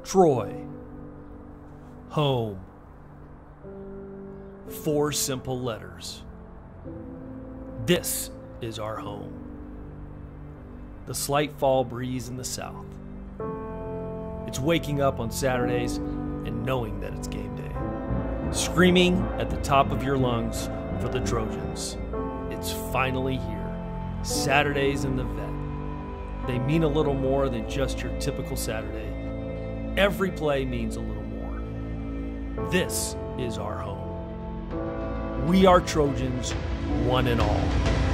Troy. Home. 4 simple letters. This is our home. The slight fall breeze in the south. It's waking up on Saturdays and knowing that it's game day. Screaming at the top of your lungs for the Trojans. It's finally here. Saturdays in the vet. They mean a little more than just your typical Saturday. Every play means a little more. This is our home. We are Trojans, one and all.